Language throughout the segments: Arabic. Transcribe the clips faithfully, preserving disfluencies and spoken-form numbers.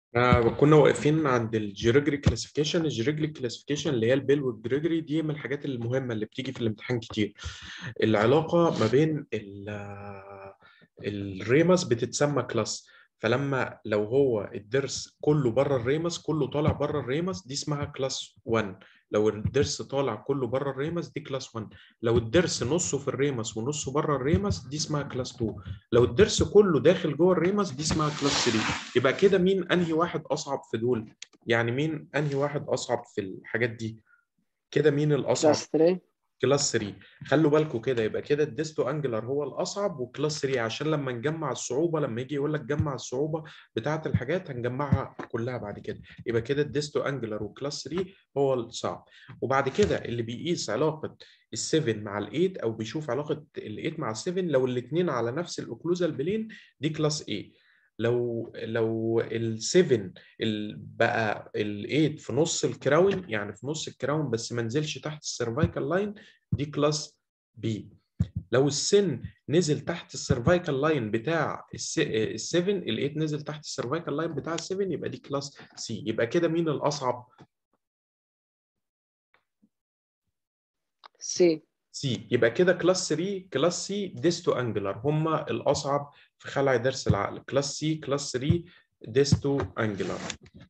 آه كنا واقفين عند الجيرجري كلاسيفيكيشن. الجيرجري كلاسيفيكيشن اللي هي البيل والجريجوري دي من الحاجات المهمه اللي بتيجي في الامتحان كتير. العلاقه ما بين ال- آه، الريمس بتتسمى كلاس. فلما لو هو الضرس كله بره الريمس، كله طالع بره الريمس، دي اسمها كلاس واحد. لو الضرس طالع كله بره الريمس دي كلاس واحد. لو الضرس نصه في الريمس ونصه بره الريمس دي اسمها كلاس اتنين. لو الضرس كله داخل جوه الريمس دي اسمها كلاس تلاتة. يبقى كده مين انهي واحد اصعب في دول؟ يعني مين انهي واحد اصعب في الحاجات دي؟ كده مين الاصعب؟ كلاس تلاتة. كلاس تلاتة. خلوا بالكم كده، يبقى كده الديستو انجلر هو الاصعب وكلاس تلاتة، عشان لما نجمع الصعوبه، لما يجي يقول لك جمع الصعوبه بتاعه الحاجات هنجمعها كلها بعد كده. يبقى كده الديستو انجلر وكلاس تلاتة هو الصعب. وبعد كده اللي بيقيس علاقه ال7 مع ال8، او بيشوف علاقه ال8 مع ال7 لو الاثنين على نفس الاوكلوزال بلين، دي كلاس A. لو لو ال7 ال- بقى ال8 في نص الكراون، يعني في نص الكراون بس ما نزلش تحت السيرفايكال لاين، دي كلاس بي. لو السن نزل تحت السيرفايكال لاين بتاع ال7، ال8 نزل تحت السيرفايكال لاين بتاع ال7، يبقى دي كلاس سي. يبقى كده مين الاصعب؟ سي. سي. يبقى كده كلاس تلاتة كلاس سي ديستو انجلر هما الاصعب في خلع ضرس العقل. كلاس سي كلاس تلاتة ديستو انجلر.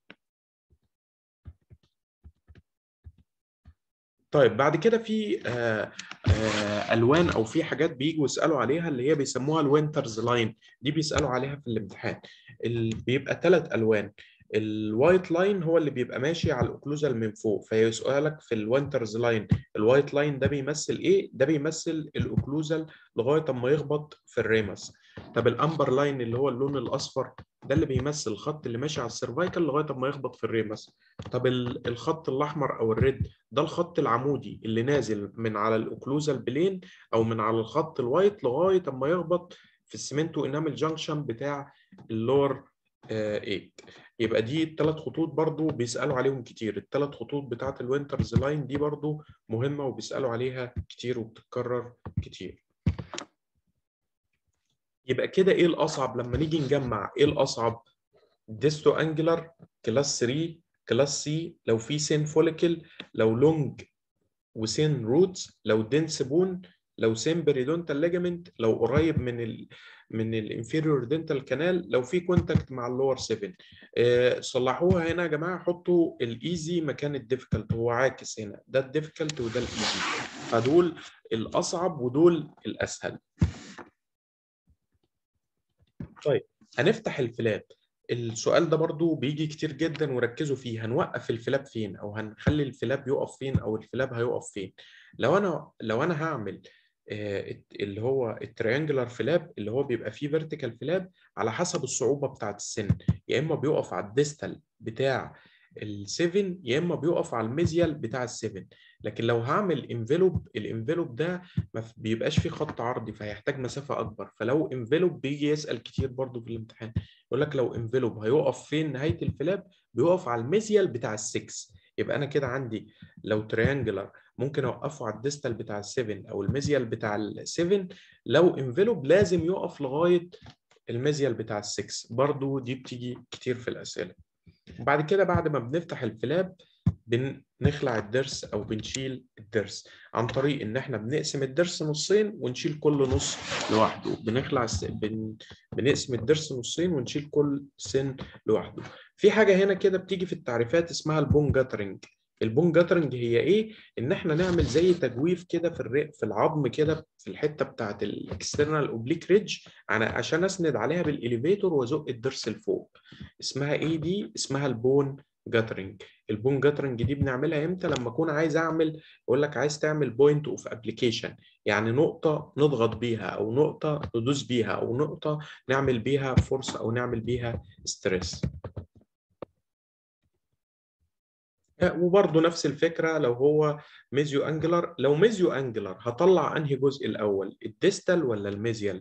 طيب بعد كده في آه آه الوان، او في حاجات بييجوا يسالوا عليها اللي هي بيسموها الوينترز لاين. دي بيسالوا عليها في الامتحان. ال... بيبقى ثلاث الوان. الوايت لاين هو اللي بيبقى ماشي على الاوكلوزال من فوق، فيسالك في الوينترز لاين الوايت لاين ده بيمثل ايه؟ ده بيمثل الاوكلوزال لغايه اما يخبط في الريمس. طب الامبر لاين اللي هو اللون الاصفر ده اللي بيمثل الخط اللي ماشي على السيرفايكال لغايه اما يخبط في الريمس. طب ال- الخط الاحمر او الريد ده الخط العمودي اللي نازل من على الاوكلوزال بلين، او من على الخط الوايت لغايه اما يخبط في السمنتو انامل جانكشن بتاع اللور تمانية. يبقى دي الثلاث خطوط برضو بيسالوا عليهم كتير. الثلاث خطوط بتاعت الوينترز لاين دي برضو مهمه وبيسالوا عليها كتير وبتتكرر كتير. يبقى كده ايه الاصعب لما نيجي نجمع؟ ايه الاصعب؟ ديستو انجلر كلاس تلاتة كلاس سي لو في سين فوليكل، لو لونج وسين روتس، لو دنس بون، لو سين بريدونتال ليجامنت، لو قريب من ال من الانفيريور دنتال كانال، لو في كونتاكت مع اللور سبعة. آه صلحوها هنا يا جماعه، حطوا الايزي مكان الديفيكالت، هو عاكس هنا، ده الديفيكالت وده الايزي، فدول الاصعب ودول الاسهل. طيب هنفتح الفلاب. السؤال ده برضو بيجي كتير جدا وركزوا فيه، هنوقف الفلاب فين، او هنخلي الفلاب يقف فين، او الفلاب هيقف فين؟ لو انا لو انا هعمل آه، اللي هو التريانجلر فلاب اللي هو بيبقى فيه فيرتيكال فلاب، على حسب الصعوبة بتاعت السن، يا اما بيقف على الديستال بتاع ال7، يا اما بيقف على الميزيال بتاع ال7. لكن لو هعمل انفلوب، الانفلوب ده ما بيبقاش فيه خط عرضي فهيحتاج مسافة أكبر. فلو انفلوب بيجي يسأل كتير برضو في الامتحان، يقول لك لو انفلوب هيقف فين نهاية الفلاب؟ بيقف على الميزيال بتاع السكس. يبقى أنا كده عندي لو تريانجلر ممكن أوقفه على الديستال بتاع السفن أو الميزيال بتاع السفن. لو انفلوب لازم يقف لغاية الميزيال بتاع السكس. برضو دي بتيجي كتير في الأسئلة. وبعد كده بعد ما بنفتح الفلاب بنخلع الضرس او بنشيل الضرس عن طريق ان احنا بنقسم الضرس نصين ونشيل كل نص لوحده. بنخلع الس... بن... بنقسم الضرس نصين ونشيل كل سن لوحده. في حاجة هنا كده بتيجي في التعريفات اسمها البون جاترنج. البون جاترنج هي ايه؟ ان احنا نعمل زي تجويف كده في الرئ في العظم كده في الحته بتاعت الاكسترنال اوبليك ريدج، عشان اسند عليها بالاليفيتور وازق الضرس لفوق. اسمها ايه دي؟ اسمها البون جاترنج. البون جاترنج دي بنعملها امتى؟ لما اكون عايز اعمل، يقول لك عايز تعمل بوينت اوف ابلكيشن، يعني نقطه نضغط بيها، او نقطه ندوس بيها، او نقطه نعمل بيها فورس، او نعمل بيها ستريس. وبرضه نفس الفكره لو هو ميزيو انجلر. لو ميزيو انجلر هطلع انهي جزء الاول، الديستال ولا الميزيال؟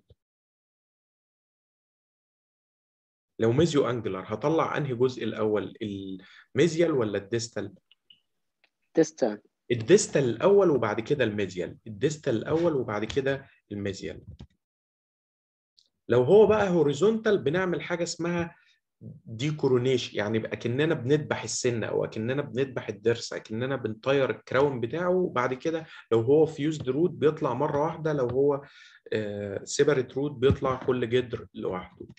لو ميزيو انجلر هطلع انهي جزء الاول، الميزيال ولا الديستال؟ ديستال. الديستال الاول وبعد كده الميزيال. الديستال الاول وبعد كده الميزيال. لو هو بقى هوريزونتال بنعمل حاجه اسمها دي كورونيشن، يعني اكننا بنذبح السنه او اكننا بنذبح الضرس، اكننا بنطير الكراون بتاعه، وبعد كده لو هو فيوزد روت بيطلع مره واحده، لو هو سيبريت روت بيطلع كل جدر لوحده.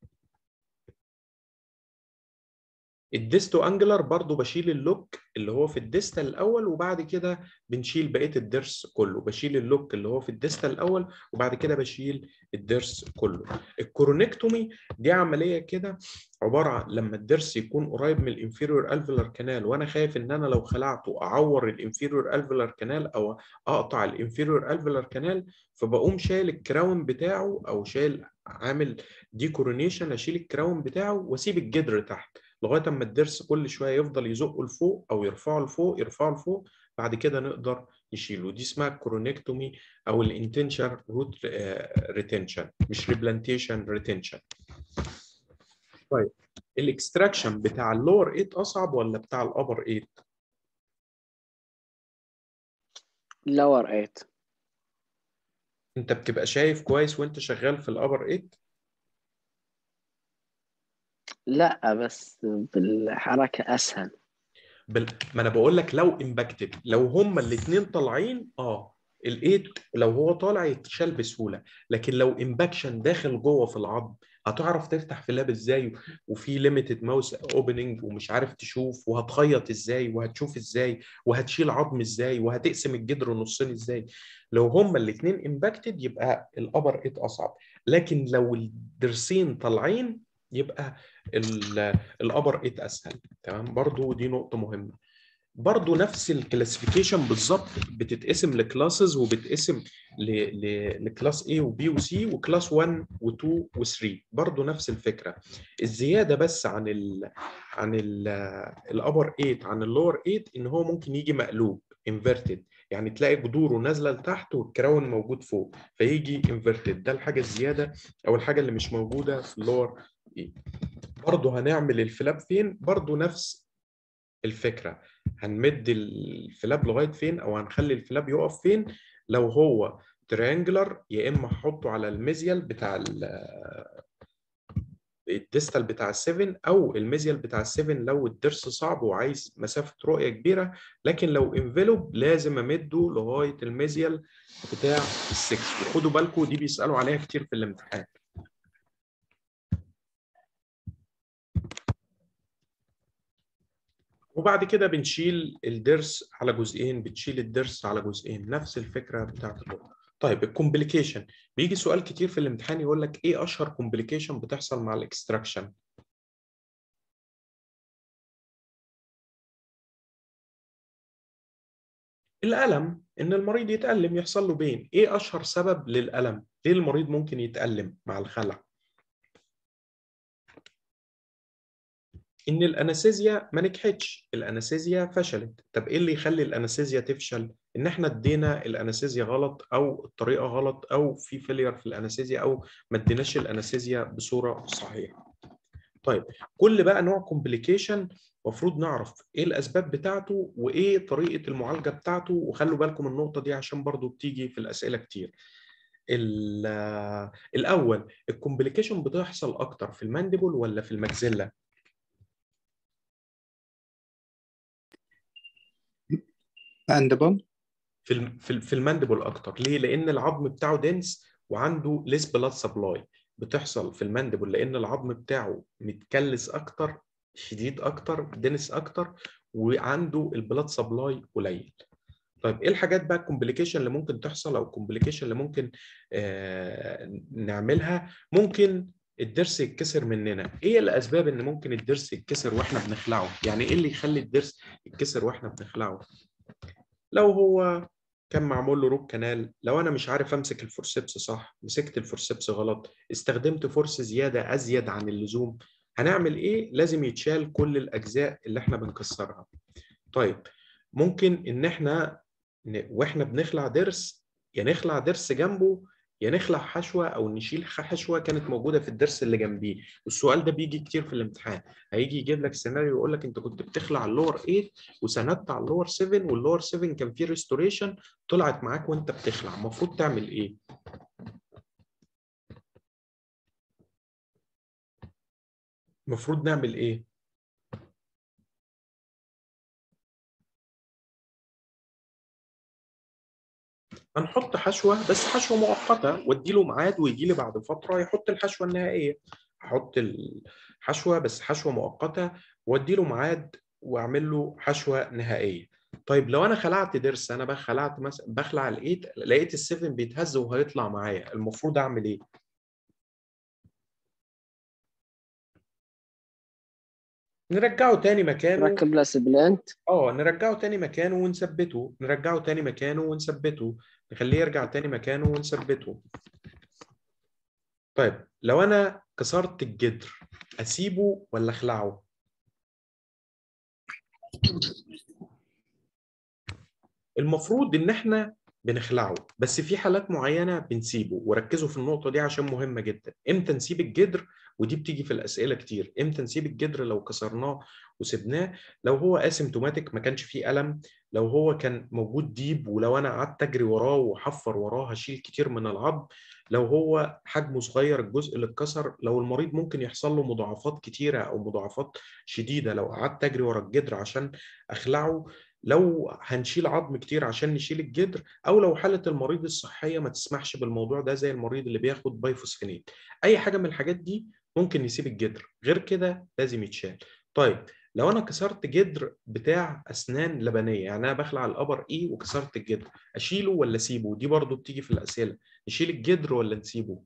الديستو انجلر برضو بشيل اللوك اللي هو في الديستال الاول، وبعد كده بنشيل بقيه الضرس كله. بشيل اللوك اللي هو في الديستال الاول وبعد كده بشيل الضرس كله. الكورونكتومي دي عمليه كده عباره عن لما الضرس يكون قريب من الانفيريور الفيلر كانال، وانا خايف ان انا لو خلعته اعور الانفيريور الفيلر كانال او اقطع الانفيريور الفيلر كانال، فبقوم شايل الكراون بتاعه او شايل عامل دي كورونيشن، اشيل الكراون بتاعه واسيب الجدر تحت لغايه اما الضرس كل شويه يفضل يزقه لفوق او يرفعه لفوق يرفعه لفوق، بعد كده نقدر نشيله. دي اسمها كورونكتومي او الانتنشن روت ريتنشن، مش ريبلانتيشن ريتنشن. طيب الاكستراكشن بتاع اللور ثمانية اصعب ولا بتاع الابر ثمانية؟ lower ثمانية. انت بتبقى شايف كويس وانت شغال في الابر ثمانية؟ لا بس بالحركة أسهل. بل... ما انا بقول لك لو امباكتد، لو هما الاثنين طالعين اه الايت لو هو طالع يتشال بسهوله، لكن لو امباكشن داخل جوه في العظم هتعرف تفتح في اللاب ازاي، وفي ليميتد ماوس اوبننج ومش عارف تشوف، وهتخيط ازاي وهتشوف ازاي وهتشيل عظم ازاي وهتقسم الجدر نصين ازاي. لو هما الاثنين امباكتد يبقى الابر ثمانية اصعب، لكن لو الضرسين طالعين يبقى الابر ثمانية اسهل. تمام، برضو دي نقطة مهمة. برضو نفس الكلاسيفيكيشن بالظبط، بتتقسم لكلاسز وبتقسم لكلاس A و B و C وكلاس واحد و اتنين و تلاتة، برضو نفس الفكرة. الزيادة بس عن ال عن الابر ثمانية عن اللور ثمانية ان هو ممكن يجي مقلوب انفيرتد، يعني تلاقي جذوره نازله لتحت والكراون موجود فوق فيجي انفيرتد. ده الحاجة الزيادة او الحاجة اللي مش موجودة في اللور ثمانية. برضه هنعمل الفلاب فين؟ برضه نفس الفكرة، هنمد الفلاب لغاية فين أو هنخلي الفلاب يقف فين. لو هو تريانجلر يا إما هحطه على الميزيال بتاع الديستال بتاع السفن، أو الميزيال بتاع السفن لو الضرس صعب وعايز مسافة رؤية كبيرة. لكن لو انفلوب لازم أمده لغاية الميزيال بتاع السكس. وخدوا بالكم دي بيسألوا عليها كتير في الامتحان. وبعد كده بنشيل الضرس على جزئين، بتشيل الضرس على جزئين، نفس الفكره بتاعت اللغه. طيب الكومبليكيشن، بيجي سؤال كتير في الامتحان يقول لك ايه اشهر كومبليكيشن بتحصل مع الاكستراكشن؟ الالم، ان المريض يتالم يحصل له بين. ايه اشهر سبب للالم؟ ليه المريض ممكن يتالم مع الخلع؟ ان الانستيزيا ما نجحتش، الانستيزيا فشلت. طب ايه اللي يخلي الانستيزيا تفشل؟ ان احنا ادينا الانستيزيا غلط او الطريقه غلط او في فيلير في الانستيزيا او ما اديناش الانستيزيا بصوره صحيحه. طيب كل بقى نوع كومبليكيشن المفروض نعرف ايه الاسباب بتاعته وايه طريقه المعالجه بتاعته. وخلوا بالكم النقطه دي عشان برضو بتيجي في الاسئله كتير. الاول الكومبليكيشن بتحصل اكتر في المانديبل ولا في الماكسيلا؟ ماندبل. في في المانديبل اكتر. ليه؟ لان العظم بتاعه دنس وعنده ليس بلاد سبلاي. بتحصل في المانديبل لان العظم بتاعه متكلس اكتر، شديد اكتر، دنس اكتر، وعنده البلاد سبلاي قليل. طيب ايه الحاجات بقى الكومبليكيشن اللي ممكن تحصل او الكومبليكيشن اللي ممكن آه نعملها؟ ممكن الضرس يتكسر مننا. ايه الاسباب ان ممكن الضرس يتكسر واحنا بنخلعه؟ يعني ايه اللي يخلي الضرس يتكسر واحنا بنخلعه؟ لو هو كان معمول له روت كانال، لو انا مش عارف امسك الفورسيبس صح، مسكت الفورسيبس غلط، استخدمت فورس زياده ازيد عن اللزوم، هنعمل ايه؟ لازم يتشال كل الاجزاء اللي احنا بنكسرها. طيب ممكن ان احنا ن... واحنا بنخلع ضرس، يا نخلع ضرس جنبه يا نخلع حشوه او نشيل حشوه كانت موجوده في الضرس اللي جنبيه. السؤال ده بيجي كتير في الامتحان، هيجي يجيب لك سيناريو يقول لك انت كنت بتخلع اللور ثمانية وسندت على اللور سبعة، واللور سبعة كان فيه ريستوريشن طلعت معاك وانت بتخلع، المفروض تعمل ايه؟ المفروض نعمل ايه؟ هنحط حشوه، بس حشوه مؤقته، وادي له ميعاد ويجي لي بعد فتره يحط الحشوه النهائيه. هحط الحشوه بس حشوه مؤقته، وادي له ميعاد واعمل له حشوه نهائيه. طيب لو انا خلعت ضرس، انا بقى خلعت مثلا بخلع الايد، لقيت السفن بيتهز وهيطلع معايا، المفروض اعمل ايه؟ نرجعه تاني مكانه. ركب له سبلنت. اه نرجعه تاني مكانه ونثبته، نرجعه تاني مكانه ونثبته، نخليه يرجع تاني مكانه ونثبته. طيب لو انا كسرت الجدر، اسيبه ولا اخلعه؟ المفروض ان احنا بنخلعه، بس في حالات معينة بنسيبه، وركزوا في النقطة دي عشان مهمة جدا. امتى نسيب الجدر؟ ودي بتيجي في الأسئلة كتير. امتى نسيب الجدر لو كسرناه وسبناه؟ لو هو اسيمتوماتيك ما كانش فيه ألم، لو هو كان موجود ديب ولو انا قعدت اجري وراه وحفر وراه هشيل كتير من العظم، لو هو حجمه صغير الجزء اللي اتكسر، لو المريض ممكن يحصل له مضاعفات كتيرة او مضاعفات شديدة لو قعدت اجري ورا الجدر عشان اخلعه، لو هنشيل عظم كتير عشان نشيل الجدر، او لو حاله المريض الصحيه ما تسمحش بالموضوع ده زي المريض اللي بياخد بايفوسفينات. اي حاجه من الحاجات دي ممكن نسيب الجدر، غير كده لازم يتشال. طيب لو انا كسرت جدر بتاع اسنان لبنيه، يعني انا بخلع الابر اي وكسرت الجدر، اشيله ولا اسيبه؟ دي برضو بتيجي في الاسئله، نشيل الجدر ولا نسيبه؟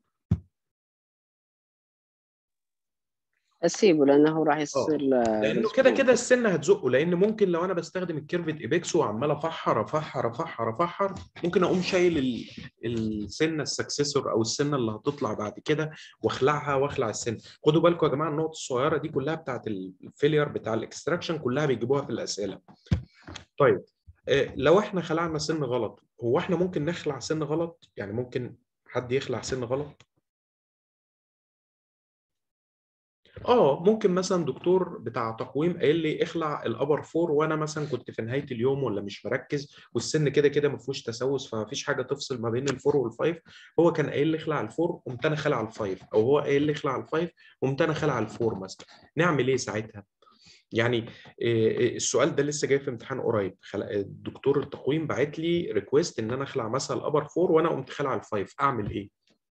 اسيبه لانه راح يصير اه له لانه كده ريسبون. كده السن هتزقه، لان ممكن لو انا بستخدم الكيرفت ايبكس وعمال افحر افحر افحر افحر، ممكن اقوم شايل ال- السنه السكسسور او السنه اللي هتطلع بعد كده واخلعها واخلع السن. خدوا بالكم يا جماعه، النقط الصغيره دي كلها بتاعت الفيلير بتاع الاكستراكشن كلها بيجيبوها في الاسئله. طيب آه، لو احنا خلعنا سن غلط، هو احنا ممكن نخلع سن غلط؟ يعني ممكن حد يخلع سن غلط؟ اه ممكن مثلا دكتور بتاع تقويم قايل لي اخلع الابر فور، وانا مثلا كنت في نهايه اليوم ولا مش مركز، والسن كده كده ما فيهوش تسوس فما فيش حاجه تفصل ما بين الفور والفايف، هو كان قايل لي اخلع الفور قمت انا خلع الفايف، او هو قايل لي اخلع الفايف قمت انا خلع الفور مثلا، نعمل ايه ساعتها؟ يعني إيه، السؤال ده لسه جاي في امتحان قريب، خلق الدكتور التقويم باعت لي ريكويست ان انا اخلع مثلا الابر فور وانا قمت خلع الفايف، اعمل ايه؟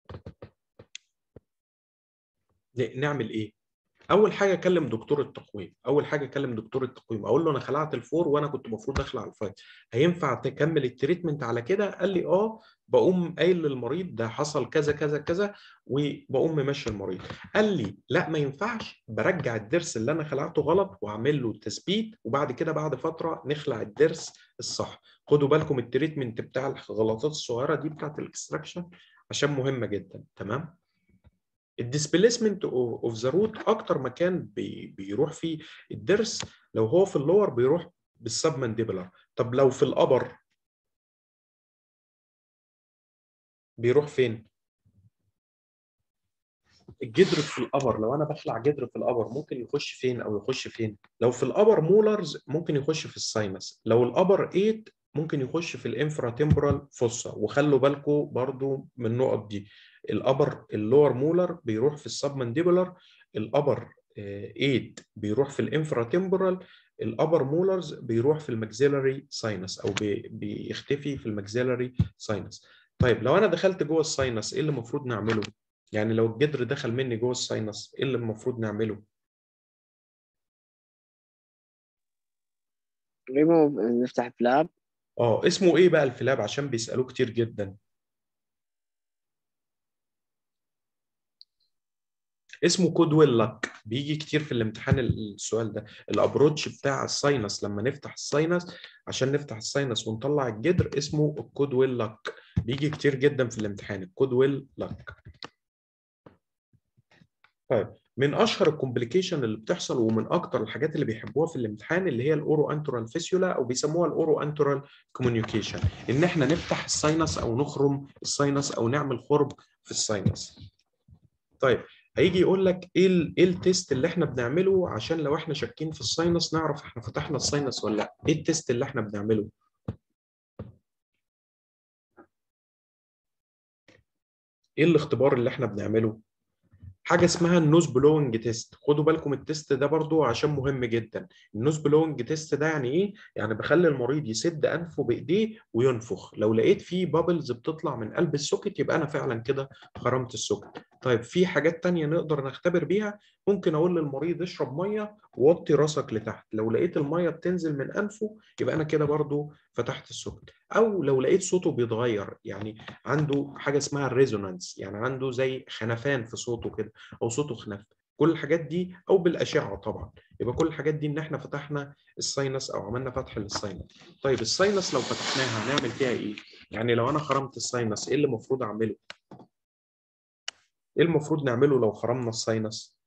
ن- نعمل ايه؟ اول حاجه اكلم دكتور التقويم، اول حاجه اكلم دكتور التقويم اقول له انا خلعت الفور وانا كنت المفروض اخلع الفايف، هينفع تكمل التريتمنت على كده؟ قال لي اه. بقوم قايل للمريض ده حصل كذا كذا كذا، وبقوم ممشي المريض. قال لي لا ما ينفعش، برجع الضرس اللي انا خلعته غلط واعمل له تثبيت، وبعد كده بعد فتره نخلع الضرس الصح. خدوا بالكم التريتمنت بتاع الغلطات الصغيره دي بتاعت الاكستراكشن عشان مهمه جدا. تمام. الديسبيسمنت اوف ذا روت اكتر مكان بي بيروح فيه الضرس، لو هو في اللور بيروح بالسب مانديبلر، طب لو في الابر بيروح فين؟ الجدر في الابر، لو انا بخلع جدر في الابر ممكن يخش فين او يخش فين؟ لو في الابر مولرز ممكن يخش في الساينس، لو الابر ثمانية ممكن يخش في الانفرا تمبرال فوسا. وخلوا بالكم برضو من النقط دي، الابر اللور مولر بيروح في السب مانديبلر، الابر ثمانية بيروح في الانفرا تمبرال، الابر مولرز بيروح في الماكسيلاري ساينس او بي بيختفي في الماكسيلاري ساينس. طيب لو انا دخلت جوه الساينس ايه اللي المفروض نعمله؟ يعني لو الجدر دخل مني جوه الساينس ايه اللي المفروض نعمله؟ ريموف، نفتح فلاب. اه اسمه ايه بقى الفلاب عشان بيسألوه كتير جدا؟ اسمه كودويل لك، بيجي كتير في الامتحان السؤال ده. الابروتش بتاع الساينس لما نفتح الساينس عشان نفتح الساينس ونطلع الجدر اسمه الكودويل لك، بيجي كتير جدا في الامتحان الكودويل لك. طيب من اشهر الكومبليكيشن اللي بتحصل ومن اكتر الحاجات اللي بيحبوها في الامتحان اللي هي الاورو انترال فيسيولا او بيسموها الاورو انترال كوميونيكيشن، ان احنا نفتح الساينس او نخرم الساينس او نعمل خرم في الساينس. طيب هيجي يقول لك ايه ال ايه التيست اللي احنا بنعمله عشان لو احنا شاكين في الساينس نعرف احنا فتحنا الساينس ولا لا؟ ايه التيست اللي احنا بنعمله؟ ايه الاختبار اللي احنا بنعمله؟ حاجه اسمها النوز بلوينج تيست. خدوا بالكم التيست ده برضو عشان مهم جدا. النوز بلوينج تيست ده يعني ايه؟ يعني بخلي المريض يسد انفه بايديه وينفخ، لو لقيت فيه بابلز بتطلع من قلب السوكت يبقى انا فعلا كده خرمت السوكت. طيب في حاجات تانية نقدر نختبر بيها. ممكن اقول للمريض اشرب ميه ووطي راسك لتحت، لو لقيت الميه بتنزل من انفه يبقى انا كده برضو فتحت السوكت. او لو لقيت صوته بيتغير، يعني عنده حاجه اسمها الريزونانس، يعني عنده زي خنفان في صوته كده او صوته خنف، كل الحاجات دي، او بالاشعه طبعا، يبقى كل الحاجات دي ان احنا فتحنا الساينس او عملنا فتح للساينس. طيب الساينس لو فتحناها هنعمل فيها ايه؟ يعني لو انا خرمت الساينس ايه اللي المفروض اعمله؟ ايه المفروض نعمله لو خرمنا الساينس؟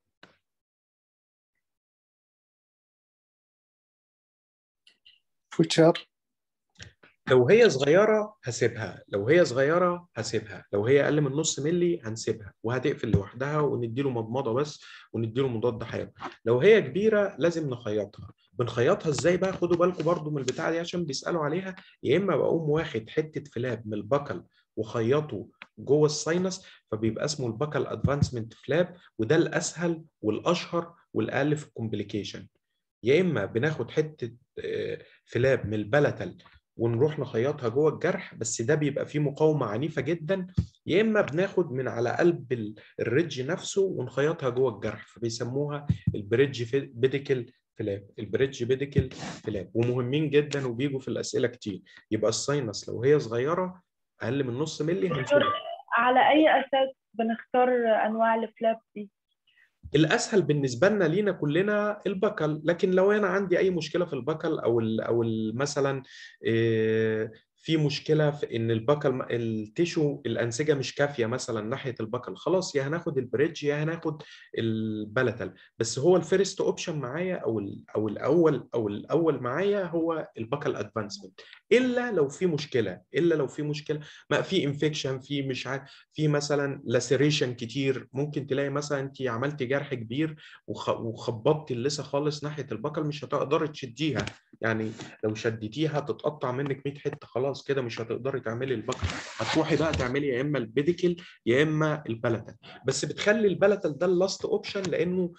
فوتشر. لو هي صغيرة هسيبها، لو هي صغيرة هسيبها، لو هي أقل من نص ملي هنسيبها وهتقفل لوحدها ونديله مضمضة بس ونديله مضاد حيوي. لو هي كبيرة لازم نخيطها. بنخيطها ازاي بقى؟ خدوا بالكم برضو من البتاعة دي عشان بيسألوا عليها. يا إما بقوم واخد حتة فلاب من البكل وخيطه جوه الساينس، فبيبقى اسمه البكل ادفانسمنت فلاب، وده الأسهل والأشهر والأقل في الكومبليكيشن. يا إما بناخد حتة فلاب من البلتل ونروح نخيطها جوه الجرح، بس ده بيبقى فيه مقاومة عنيفة جدا. يا إما بناخد من على قلب الريدج نفسه ونخيطها جوه الجرح، فبيسموها البريدج بيديكل فلاب. البريدج بيديكل فلاب ومهمين جدا وبيجوا في الأسئلة كتير. يبقى الساينس لو هي صغيرة أقل من نص ملي هنشيلها. على أي أساس بنختار أنواع الفلاب دي؟ الاسهل بالنسبه لنا لينا كلنا البكل، لكن لو انا عندي اي مشكله في البكل او ال او ال مثلا في مشكله في ان البكل التيشو الانسجه مش كافيه مثلا ناحيه البكل، خلاص يا هناخد البريدج يا هناخد البلتل. بس هو الفيرست اوبشن معايا او ال او الاول او الاول معايا هو البكل ادفانسمنت. الا لو في مشكله، الا لو في مشكله ما في انفكشن، في مش عارف، في مثلا لاسيريشن كتير، ممكن تلاقي مثلا انت عملتي جرح كبير وخبطتي اللثه خالص ناحيه البكل مش هتقدري تشديها، يعني لو شدتيها تتقطع منك مية حته، خلاص كده مش هتقدري تعملي البكل، هتروحي بقى تعملي يا اما البيديكل يا اما البلتل. بس بتخلي البلتل ده اللاست اوبشن لانه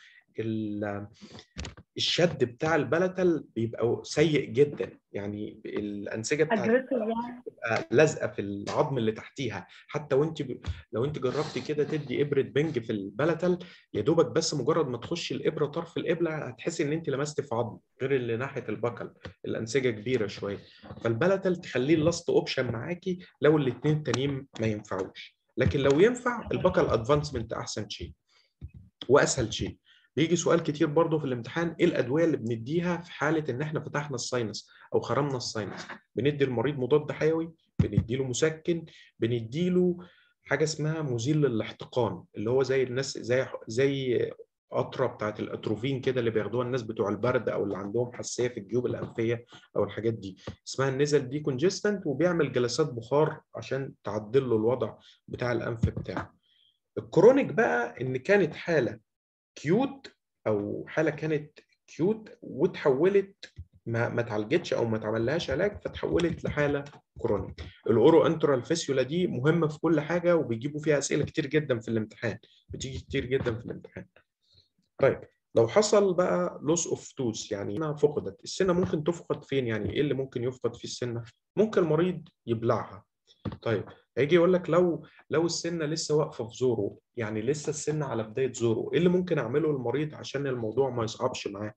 الشد بتاع البلتل بيبقى سيء جدا، يعني الانسجه بتاعت بتبقى لازقه في العظم اللي تحتيها. حتى وانت ب... لو انت جربتي كده تدي ابره بنج في البلتل، يا دوبك بس مجرد ما تخشي الابره طرف الابره هتحسي ان انت لمست في عظم، غير اللي ناحيه البكل الانسجه كبيره شويه. فالبلتل تخليه اللاست اوبشن معاكي لو الاثنين التانيين ما ينفعوش، لكن لو ينفع البكل ادفانسمنت احسن شيء واسهل شيء. بيجي سؤال كتير برضه في الامتحان، ايه الادويه اللي بنديها في حاله ان احنا فتحنا الساينس او خرمنا الساينس؟ بندي المريض مضاد حيوي، بنديله مسكن، بنديله حاجه اسمها مزيل للاحتقان اللي هو زي الناس زي زي قطره بتاعت الاتروفين كده اللي بياخدوها الناس بتوع البرد او اللي عندهم حساسيه في الجيوب الانفيه او الحاجات دي، اسمها النزل دي كونجستنت، وبيعمل جلسات بخار عشان تعدل له الوضع بتاع الانف بتاعه. الكرونيك بقى ان كانت حاله كيوت او حاله كانت كيوت وتحولت ما ما اتعالجتش او ما اتعملهاش علاج فتحولت لحاله كرونيك. الاورو انترال فيسيولا دي مهمه في كل حاجه وبيجيبوا فيها اسئله كتير جدا في الامتحان، بتيجي كتير جدا في الامتحان. طيب لو حصل بقى لوس اوف توث، يعني هنا فقدت السنه، ممكن تفقد فين؟ يعني ايه اللي ممكن يفقد في السنه؟ ممكن المريض يبلعها. طيب هيجي يقول لك لو لو السنه لسه واقفه في زوره، يعني لسه السنه على بدايه زوره، ايه اللي ممكن اعمله للمريض عشان الموضوع ما يصعبش معاه؟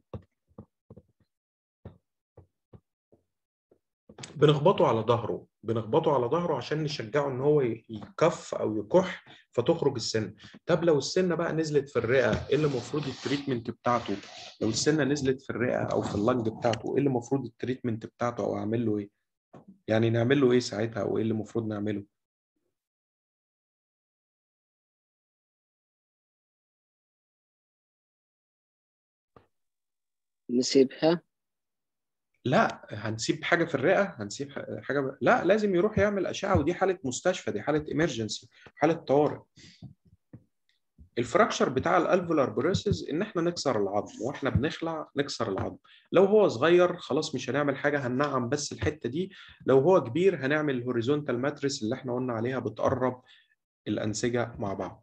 بنخبطه على ظهره، بنخبطه على ظهره عشان نشجعه ان هو يكف او يكح فتخرج السنه. طب لو السنه بقى نزلت في الرئه، ايه اللي المفروض التريتمنت بتاعته؟ لو السنه نزلت في الرئه او في اللنج بتاعته، ايه اللي المفروض التريتمنت بتاعته او اعمل له ايه؟ يعني نعمل له ايه ساعتها او ايه اللي المفروض نعمله؟ نسيبها؟ لا هنسيب حاجه في الرئه؟ هنسيب حاجه ب... لا لازم يروح يعمل اشعه، ودي حاله مستشفى، دي حاله ايمرجنسي، حاله طوارئ. الفراكشر بتاع الالفولار بريسز ان احنا نكسر العظم واحنا بنخلع نكسر العظم. لو هو صغير خلاص مش هنعمل حاجه، هننعم بس الحته دي. لو هو كبير هنعمل الهوريزونتال ماتريس اللي احنا قلنا عليها بتقرب الانسجه مع بعض.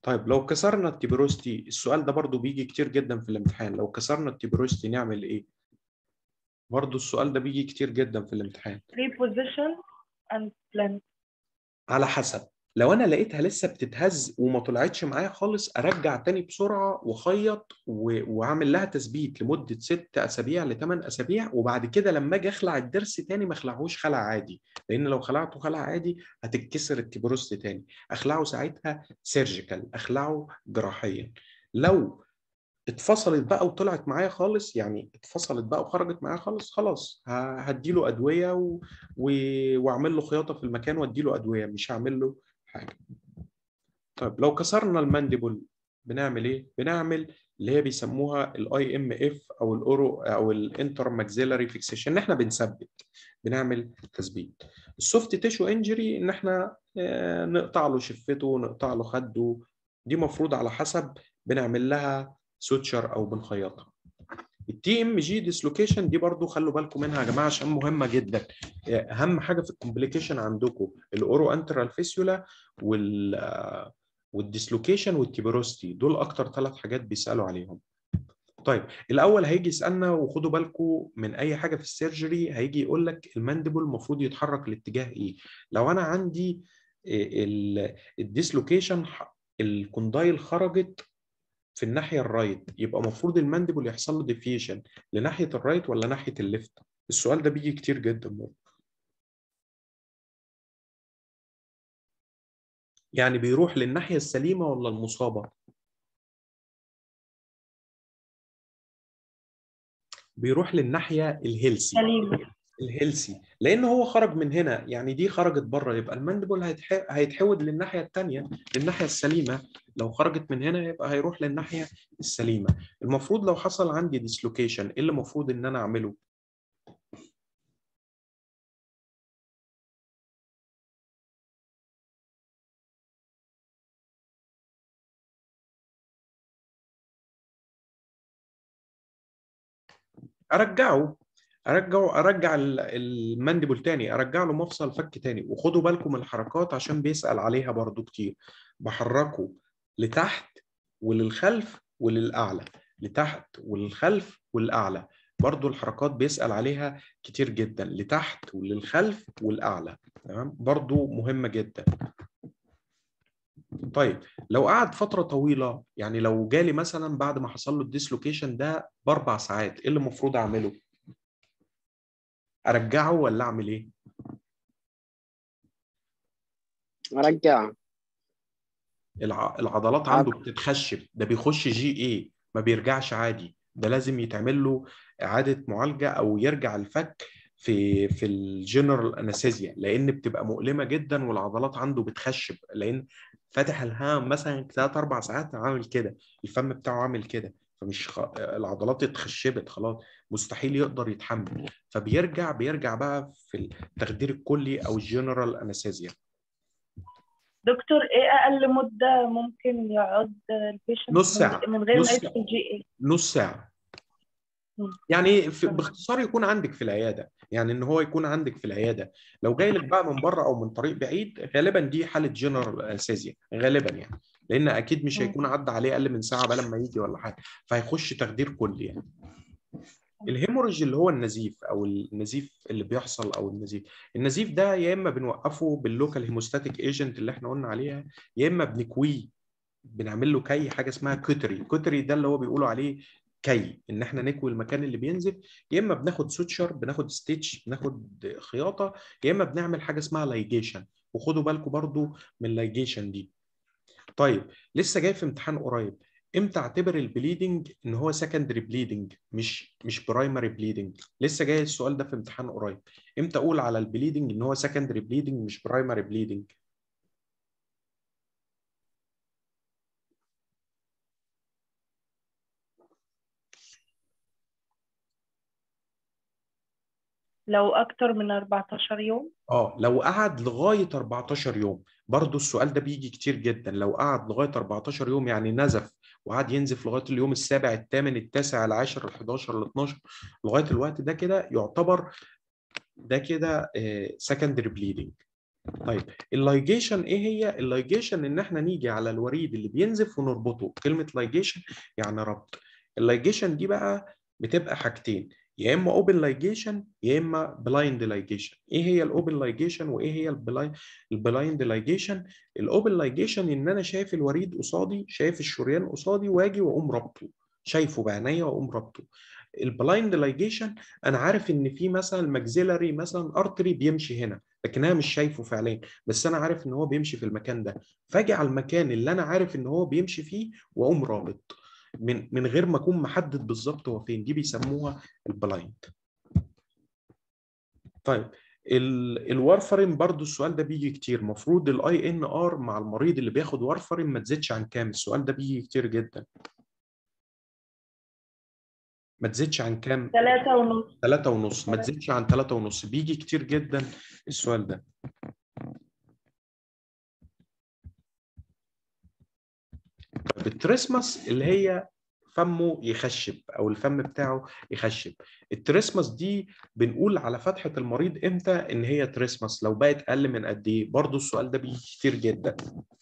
طيب لو كسرنا التيبروستي، السؤال ده برضو بيجي كتير جدا في الامتحان، لو كسرنا التيبروستي نعمل ايه؟ برضو السؤال ده بيجي كتير جدا في الامتحان. reposition and blend. على حسب، لو انا لقيتها لسه بتتهز وما طلعتش معايا خالص، ارجع تاني بسرعه واخيط و... واعمل لها تثبيت لمده ست اسابيع لثمان اسابيع، وبعد كده لما اجي اخلع الضرس تاني ما اخلعهوش خلع عادي، لان لو خلعته خلع عادي هتتكسر التيبروست تاني، اخلعه ساعتها سيرجيكال، اخلعه جراحيا. لو اتفصلت بقى وطلعت معايا خالص، يعني اتفصلت بقى وخرجت معايا خالص، خلاص ه- هديله ادويه و... و... واعمل له خياطه في المكان واديله ادويه، مش هعمل له حاجه. طيب لو كسرنا المانديبل بنعمل ايه؟ بنعمل اللي هي بيسموها الاي ام اف او الاورو او الانتر ماكسيلاري فيكسيشن، ان احنا بنثبت، بنعمل تثبيت. السوفت تيشو انجري ان احنا آه، نقطع له شفته، نقطع له خده، دي مفروض على حسب بنعمل لها سوتشر او بنخيطها. التي ام جي ديسلوكيشن دي برضو خلوا بالكم منها يا جماعه عشان مهمه جدا. اهم حاجه في الكومبليكيشن عندكم الاورو انترال فيسيولا وال والديسلوكيشن والتيبروستي، دول اكتر ثلاث حاجات بيسالوا عليهم. طيب الاول هيجي يسالنا، وخدوا بالكم من اي حاجه في السيرجري، هيجي يقول لك المانديبل المفروض يتحرك لاتجاه ايه. لو انا عندي الديسلوكيشن، الكوندايل خرجت في الناحيه الرايت، يبقى المفروض المانديبل يحصل له ديفيشن لناحيه الرايت ولا ناحيه الليفت؟ السؤال ده بيجي كتير جدا برضه. يعني بيروح للناحيه السليمه ولا المصابه؟ بيروح للناحيه الهيلسي. سليم. الهيلسي لان هو خرج من هنا، يعني دي خرجت بره، يبقى المانديبل هيتح... هيتحود للناحيه الثانيه، للناحيه السليمه. لو خرجت من هنا يبقى هيروح للناحيه السليمه. المفروض لو حصل عندي ديسلوكيشن ايه اللي المفروض ان انا اعمله؟ ارجعه ارجعه ارجع ال- المانديبل تاني، ارجع له مفصل فك تاني. وخدوا بالكم من الحركات عشان بيسأل عليها برضو كتير. بحركه لتحت وللخلف وللأعلى، لتحت وللخلف والأعلى، برضو الحركات بيسأل عليها كتير جدا، لتحت وللخلف والأعلى، تمام، برضو مهمة جدا. طيب لو قعد فترة طويلة، يعني لو جالي مثلا بعد ما حصل له الديسلوكيشن ده بأربع ساعات، ايه اللي المفروض اعمله؟ ارجعه ولا اعمل ايه؟ ارجعه. الع... العضلات عاد. عنده بتتخشب، ده بيخش جي ايه، ما بيرجعش عادي، ده لازم يتعمل له اعاده معالجه او يرجع الفك في في الجنرال انستيزيا، لان بتبقى مؤلمه جدا والعضلات عنده بتخشب، لان فاتح الهام مثلا ثلاث اربع ساعات عامل كده، الفم بتاعه عامل كده، فمش خ... العضلات اتخشبت خلاص، مستحيل يقدر يتحمل، فبيرجع بيرجع بقى في التخدير الكلي او الجنرال انستيزيا. دكتور، ايه اقل مدة ممكن يقعد البيشنت نص من ساعه، من غير ما نص يدخل ساعه، جي اي؟ نص ساعه. مم. يعني في تمام. باختصار يكون عندك في العياده، يعني ان هو يكون عندك في العياده. لو جاي لك بقى من بره او من طريق بعيد، غالبا دي حاله جنرال انستيزيا غالبا يعني، لان اكيد مش مم. هيكون عدى عليه اقل من ساعه بقى لما يجي ولا حاجه، فهيخش تخدير كلي يعني. الهيموريج اللي هو النزيف او النزيف اللي بيحصل او النزيف، النزيف ده يا اما بنوقفه باللوكال هيموستاتيك ايجنت اللي احنا قلنا عليها، يا اما بنكويه، بنعمل له كي، حاجه اسمها كوتري. كوتري ده اللي هو بيقولوا عليه كي، ان احنا نكوي المكان اللي بينزف، يا اما بناخد سوتشر، بناخد ستيتش، بناخد خياطه، يا اما بنعمل حاجه اسمها لايجيشن. وخدوا بالكم برضو من اللايجيشن دي. طيب لسه جاي في امتحان قريب، امتى اعتبر البليدنج ان هو سكندري بليدنج مش مش برايمري بليدنج؟ لسه جاي السؤال ده في امتحان قريب، امتى اقول على البليدنج ان هو سكندري بليدنج مش برايمري بليدنج؟ لو اكتر من أربعتاشر يوم. اه لو قعد لغايه اربعتاشر يوم، برضو السؤال ده بيجي كتير جدا، لو قعد لغايه اربعتاشر يوم يعني نزف وقعد ينزف لغايه اليوم السابع الثامن التاسع العاشر الحداشر الاتناشر، لغايه الوقت ده كده يعتبر ده كده سكندري بليدنج. طيب اللايجيشن ايه هي؟ اللايجيشن ان احنا نيجي على الوريد اللي بينزف ونربطه. كلمه لايجيشن يعني ربط. اللايجيشن دي بقى بتبقى حاجتين، يا اما اوبن لايجيشن يا اما بلايند لايجيشن. ايه هي الاوبن لايجيشن وايه هي البلايند لايجيشن؟ الاوبن لايجيشن ان انا شايف الوريد قصادي، شايف الشريان قصادي واجي واقوم ربطه، شايفه بعينيا واقوم ربطه. البلايند لايجيشن انا عارف ان في مثلا ماكسيلاري مثلا ارتري بيمشي هنا، لكن انا مش شايفه فعليا، بس انا عارف ان هو بيمشي في المكان ده، فاجي على المكان اللي انا عارف ان هو بيمشي فيه واقوم رابط من من غير ما اكون محدد بالظبط هو فين. دي بيسموها البلايند. طيب الوارفرين برضو السؤال ده بيجي كتير. المفروض الاي ان ار مع المريض اللي بياخد وارفرين ما تزيدش عن كام؟ السؤال ده بيجي كتير جدا. ما تزيدش عن كام؟ ثلاثة ونص. ثلاثة ونص. ما تزيدش عن ثلاثة ونص. بيجي كتير جدا السؤال ده. طيب التريسماس اللي هي فمه يخشب او الفم بتاعه يخشب، التريسماس دي بنقول على فتحة المريض امتى ان هي تريسماس؟ لو بقت اقل من قد ايه؟ برضو السؤال ده بيجي كتير جدا.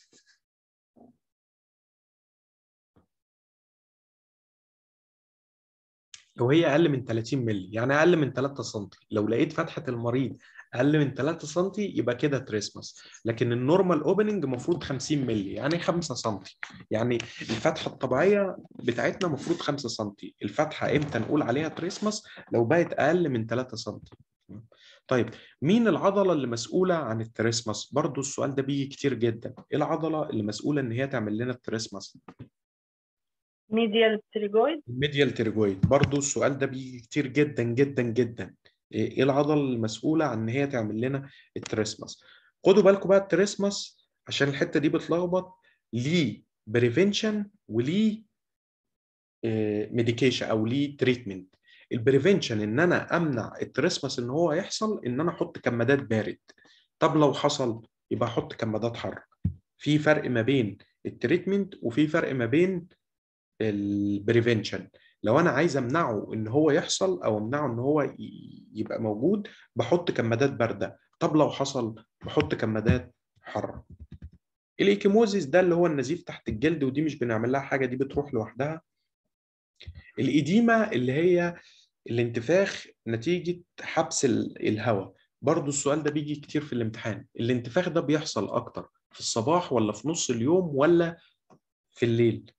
لو هي اقل من ثلاثين مللي، يعني اقل من ثلاثة سم. لو لقيت فتحه المريض اقل من ثلاثة سم يبقى كده تريسماس. لكن النورمال اوبننج المفروض خمسين مللي، يعني خمسة سم. يعني الفتحه الطبيعيه بتاعتنا المفروض خمسة سم. الفتحه امتى نقول عليها تريسماس؟ لو بقت اقل من ثلاثة سم. طيب مين العضله اللي مسؤوله عن التريسماس؟ برضو السؤال ده بيجي كتير جدا. ايه العضله اللي مسؤوله ان هي تعمل لنا التريسماس؟ ميديال تريجويد. الميديال تيرجويد. برضو السؤال ده بيجي كتير جدا جدا جدا. ايه العضله المسؤوله عن ان هي تعمل لنا التريسماس؟ خدوا بالكم بقى، التريسماس عشان الحته دي بتلخبط، ليه بريفنشن وليه ميديكيشن او ليه تريتمنت. البريفنشن ان انا امنع التريسماس ان هو يحصل، ان انا احط كمادات بارد. طب لو حصل يبقى احط كمادات حر. في فرق ما بين التريتمنت وفي فرق ما بين البريفنشن. لو انا عايز امنعه ان هو يحصل او امنعه ان هو يبقى موجود بحط كمادات بارده. طب لو حصل بحط كمادات حاره. الايكيموزيس ده اللي هو النزيف تحت الجلد، ودي مش بنعمل لها حاجه، دي بتروح لوحدها. الإديمة اللي هي الانتفاخ نتيجة حبس الهواء. برضو السؤال ده بيجي كتير في الامتحان. الانتفاخ ده بيحصل أكتر في الصباح ولا في نص اليوم ولا في الليل؟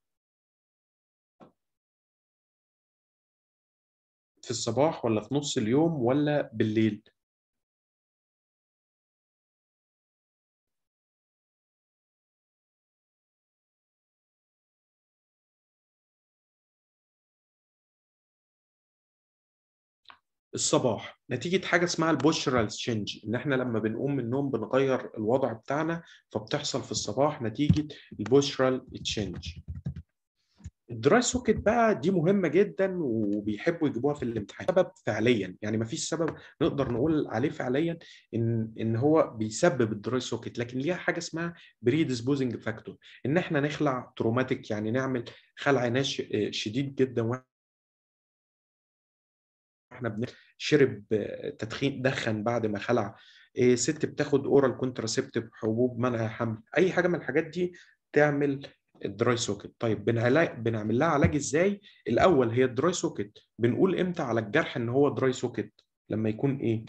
في الصباح ولا في نص اليوم ولا بالليل؟ الصباح، نتيجة حاجة اسمها البوشرال تشينج، إن إحنا لما بنقوم من النوم بنغير الوضع بتاعنا، فبتحصل في الصباح نتيجة البوشرال تشينج. الدراي سوكت بقى دي مهمة جدا وبيحبوا يجيبوها في الامتحان. سبب فعليا، يعني ما فيش سبب نقدر نقول عليه فعليا ان ان هو بيسبب الدراي سوكت، لكن ليها حاجة اسمها بري ديسبوزنج فاكتور، ان احنا نخلع تروماتيك، يعني نعمل خلع ناش شديد جدا واحنا بنشرب تدخين، دخن بعد ما خلع، ست بتاخد اورال كونتراسيبتيف، حبوب منع حمل، اي حاجة من الحاجات دي تعمل الدراي سوكت. طيب بنعمل بنعمل لها علاج ازاي؟ الاول هي الدراي سوكت بنقول امتى على الجرح ان هو دراي سوكت؟ لما يكون ايه؟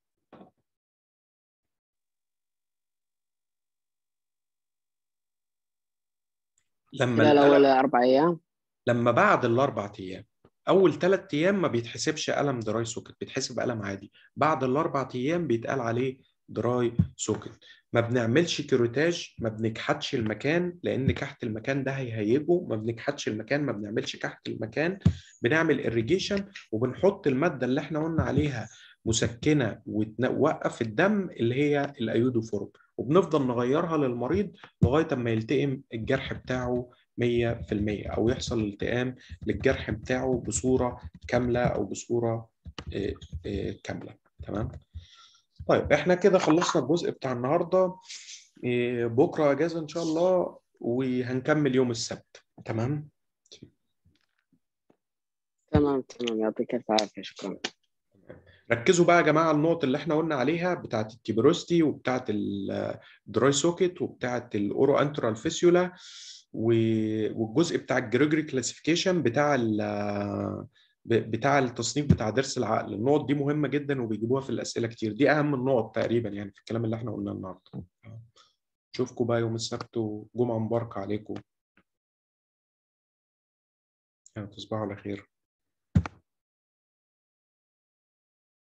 لما خلال أول الالم، أربع أيام. لما بعد الاربع ايام. اول ثلاث ايام ما بيتحسبش الم دراي سوكت، بيتحسب الم عادي. بعد الاربع ايام بيتقال عليه دراي سوكت. ما بنعملش كيروتاج، ما بنكحتش المكان لان كحت المكان ده هيهيجه. ما بنكحتش المكان، ما بنعملش كحت المكان. بنعمل اريجيشن وبنحط الماده اللي احنا قلنا عليها مسكنه وتوقف الدم اللي هي الايودوفورم، وبنفضل نغيرها للمريض لغايه ما يلتئم الجرح بتاعه مية في المية، او يحصل التئام للجرح بتاعه بصوره كامله او بصوره آه، آه، كامله. تمام. طيب احنا كده خلصنا الجزء بتاع النهارده. آه، بكره اجازه ان شاء الله وهنكمل يوم السبت. تمام. تمام تمام، يعطيك ألف عافية، شكرا. ركزوا بقى يا جماعه على النقط اللي احنا قلنا عليها، بتاعه التيبروستي وبتاعه الدراي سوكيت وبتاعه الاورو انترال فيسيولا، والجزء بتاع الجريجوري كلاسيفيكيشن بتاع بتاع التصنيف بتاع ضرس العقل. النقط دي مهمه جدا وبيجيبوها في الاسئله كتير، دي اهم النقط تقريبا يعني في الكلام اللي احنا قلناه النهارده. اشوفكم بقى يوم السبت وجمعه مباركه عليكم، يعني تصبحوا على خير.